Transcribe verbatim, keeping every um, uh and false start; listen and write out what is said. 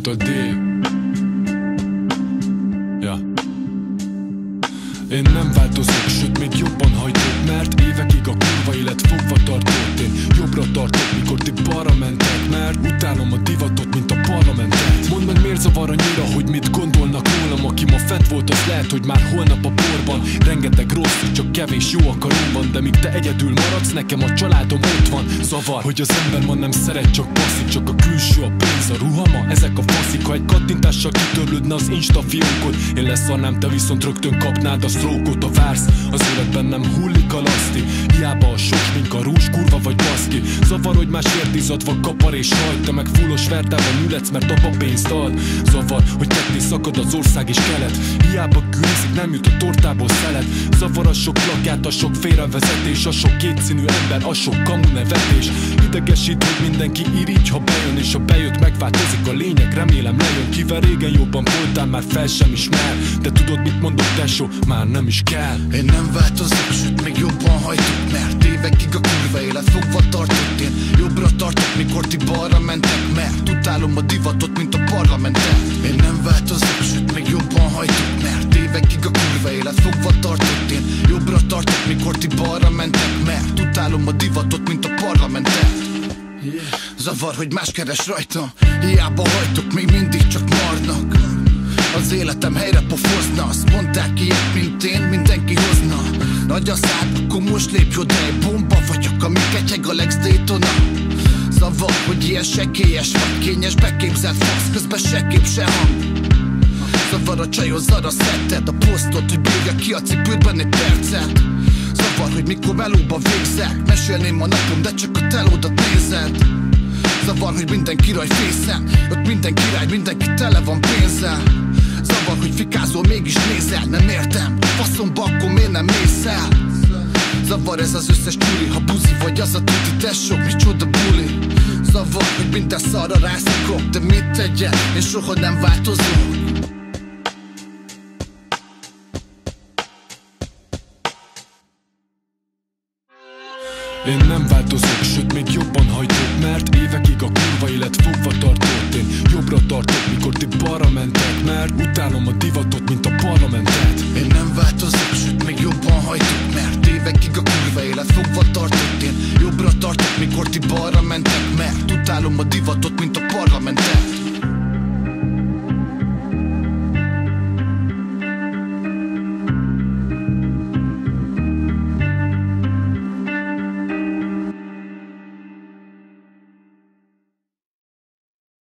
Capital D. Ja. Én nem változok, sőt még jobban hajtok, mert évekig a kurva élet fogva tartott. Én jobbra tartok, mikor ti balra mentek, mert utálom a divatot, mint a parlamentet. Mondd meg, miért zavar annyira, hogy mit gondolnak rólam? Aki ma fent volt, az lehet, hogy már holnap a porban. Rengeteg rossz, csak kevés jó akarom van, de míg te egyedül maradsz, nekem a családom ott van. Zavar, hogy az ember ma nem szeret, csak passzik, csak a külső, a pénz, a ruhama, ezek a faszik. Ha egy kattintással kitörlődne az Insta fiókod, én leszarnám, te viszont rögtön kapnád a sztrókot. A vársz, az életben nem hullik a laszti, hiába a sok mink, a rúzs, kurva vagy baszki. Zavar, hogy másért izadva kapar és hajt, te meg fullos vertában ületsz, mert apa pénzt ad. Zavar, hogy ketté szakad az ország és kelet, hiába gőzik, nem jut a tortából szelet. Zavar a sok plakát, a sok félrevezetés, a sok kétszínű ember, a sok kamu nevetés. Idegesít, hogy mindenki irigy, ha bejön, és ha bejött, megváltozik a lényeg, remélem lejön. Kivel régen jobban voltál, már fel sem ismer, de tudod, mit mondok, tesó, már nem is kell. Én nem változok, sőt még jobban hajtok, mert évekig a kurva élet fogva tartott. Én jobbra tartok, mikor ti balra mentek, mert utálom a divatot, mint a parlamentet. Én nem változok, sőt még jobban hajtok, mert évekig a kurva élet fogva tartott. Én jobbra tartok, mikor ti balra mentek, mert utálom a divatot, mint a parlamentet. Zavar, hogy más keres rajtam, hiába hajtok, még mindig csak marnak. Az életem helyre pofozna, azt mondták ilyet, mint én, mindenki hozna. Nagy a szád, akkor most lépj oda, egy bomba vagyok, ami ketyeg a Lex Daytona. Zavar, hogy ilyen sekélyes vagy, kényes, beképzelt fasz, közben se kép, se hang. Zavar a csajhoz arra szedted a posztot, hogy bírja ki a cipődben egy percet. Zavar, hogy mikor melóba végzel, mesélném a napom, de csak a telódat nézed. Zavar, hogy mindenki raj fészen, ott minden király, mindenki tele van pénzzel. Zavar, hogy fikázol, mégis nézel, nem értem, faszomba, akkor miért nem mész el? Zavar ez az összes túli, ha buzi vagy az a tuti, tesó, micsoda buli. Zavar, hogy minden szarra rászakok, de mit tegyek, én soha nem változom. Én nem változok, sőt még jobban hajtok, mert évekig a kurva élet fogva tartott. Én jobbra tartok, mikor ti balra mentek, mert utálom a divatot, mint a parlamentet. Én nem változok, sőt még jobban